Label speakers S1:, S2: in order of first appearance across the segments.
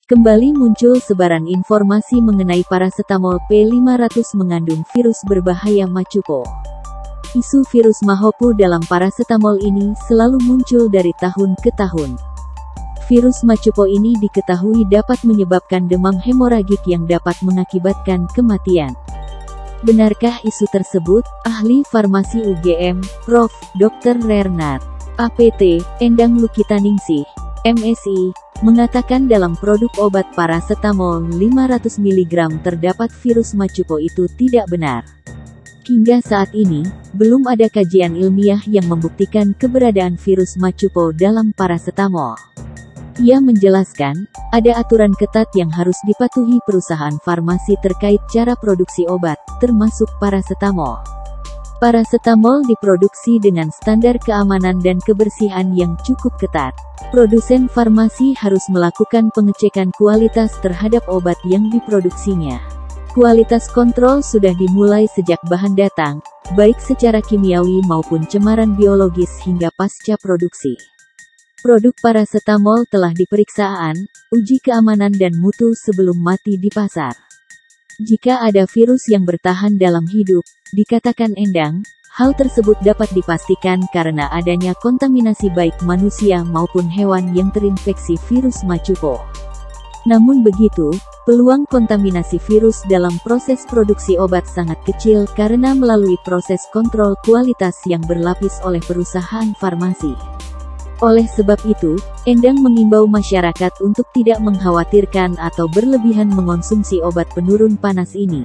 S1: Kembali muncul sebaran informasi mengenai parasetamol P500 mengandung virus berbahaya Machupo. Isu virus Machupo dalam parasetamol ini selalu muncul dari tahun ke tahun. Virus Machupo ini diketahui dapat menyebabkan demam hemoragik yang dapat mengakibatkan kematian. Benarkah isu tersebut? Ahli farmasi UGM, Prof. Dr. Rernat, APT, Endang Lukitaningsih, MSI, mengatakan dalam produk obat parasetamol 500 mg terdapat virus Machupo itu tidak benar. Hingga saat ini, belum ada kajian ilmiah yang membuktikan keberadaan virus Machupo dalam parasetamol. Ia menjelaskan, ada aturan ketat yang harus dipatuhi perusahaan farmasi terkait cara produksi obat, termasuk parasetamol. Parasetamol diproduksi dengan standar keamanan dan kebersihan yang cukup ketat. Produsen farmasi harus melakukan pengecekan kualitas terhadap obat yang diproduksinya. Kualitas kontrol sudah dimulai sejak bahan datang, baik secara kimiawi maupun cemaran biologis hingga pasca produksi. Produk parasetamol telah diperiksaan, uji keamanan dan mutu sebelum mati di pasar. Jika ada virus yang bertahan dalam hidup, dikatakan Endang, hal tersebut dapat dipastikan karena adanya kontaminasi baik manusia maupun hewan yang terinfeksi virus Machupo. Namun begitu, peluang kontaminasi virus dalam proses produksi obat sangat kecil karena melalui proses kontrol kualitas yang berlapis oleh perusahaan farmasi. Oleh sebab itu, Endang mengimbau masyarakat untuk tidak mengkhawatirkan atau berlebihan mengonsumsi obat penurun panas ini.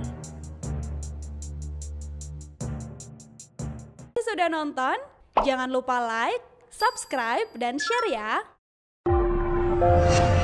S2: Sudah nonton? Jangan lupa like, subscribe, dan share ya!